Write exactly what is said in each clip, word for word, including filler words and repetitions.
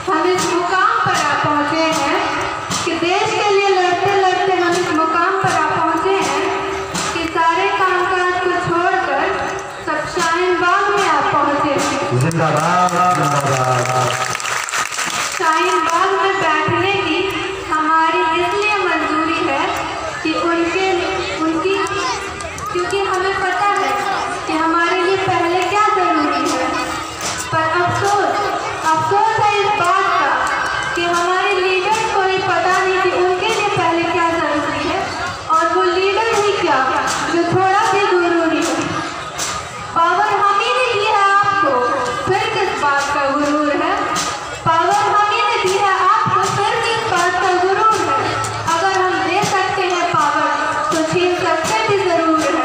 हम इस मुकाम पर आ पहुँचे हैं कि देश के लिए लड़ते लड़ते हम इस मुकाम पर आ पहुँचे हैं कि सारे कामकाज को छोड़कर सब शाहीन बाग में आ पहुँचे हैं। जिंदाबाद जिंदाबाद। शाहीन बाग में बैठने की हमारी इसलिए मंजूरी है कि उनके उनकी क्योंकि हमें पता है कि हमारे लिए पहले क्या जरूरी है, पर अफसोस अफसोस है इस बात का कि हमारे लीडर को भी पता नहीं कि उनके लिए पहले क्या जरूरी है, और वो लीडर ही क्या जो थोड़ा भी जरूरी है। पावर हम ही ने दी है आपको, फिर किस बात का गुरूर है। पावर हम ही ने दी है आपको, फिर किस बात का गुरूर है। अगर हम दे सकते हैं पावर तो छीन सकते भी जरूर है।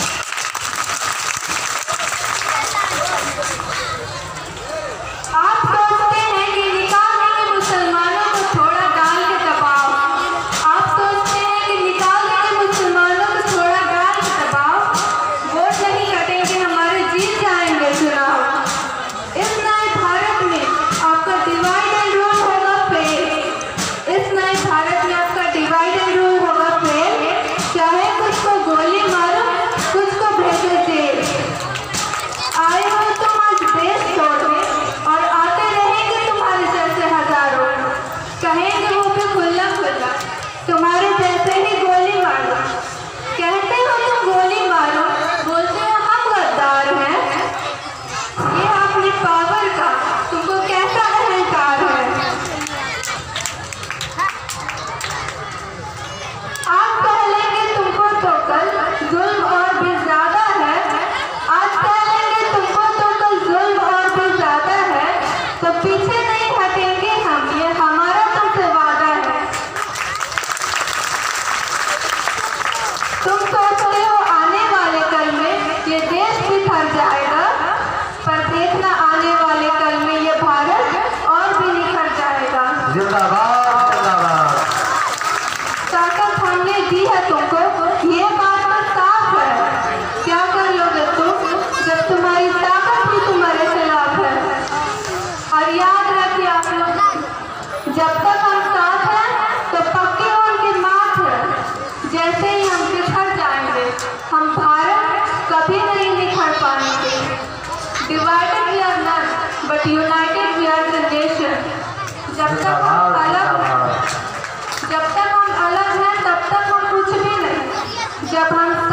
आप सोचते हैं कि निकाल देंगे मुसलमानों को थोड़ा डाल के दबाव। आप सोचते हैं कि निकाल देंगे मुसलमानों को थोड़ा डाल के दबाव। वोट नहीं कटेंगे, हमारे जीत जाएंगे चुनाव। इस नए भारत में आपका डिवाइड एंड रूल होगा फेल। इस नए भारत में आपका डिवाइड एंड रूल होगा फेल। चाहे कुछ को गोली मारो, कुछ को भेजो जेल। आए हो तुम आज देश छोड़ने, और आते रहेंगे तुम्हारे जैसे हजारों। कहेंगे वो भी खुल्ला खुल्ला तुम्हारे जैसे ही गोली मारो। कहते हो तुम गोली मारो, बोलते हो हम गद्दार हैं। ये अपनी पावर का तुमको कैसा अहंकार है। आज कह लेंगे तुमको तो कल जुल्म और भी ज्यादा है। आज कह लेंगे तुमको तो कल जुल्म और भी ज्यादा है, तो पीछे नहीं हटेंगे हम, ये हमारा तुमसे वादा है। तुम सोचते हो आने वाले कल में ये देश भी थक जाएगा, पर देखना आने वाले कल में ये भारत और भी निखर जाएगा। जिंदाबाद जिंदाबाद। ताकत हमने दी है तुमको, ये बात तो साफ है। क्या कर लोगे तुम जब तुम्हारी ताकत भी तुम्हारे खिलाफ है। और याद रखिए आप लोग, जब तक हम साथ हैं तो पक्के उनकी मात है। जैसे ही हम बिखर जाएंगे, हम भारत कभी नहीं निखर पाएंगे। Divided we are not, but united we are the nation. जब तक हम अलग हैं जब तक हम अलग हैं तब तक हम कुछ भी नहीं। जब हम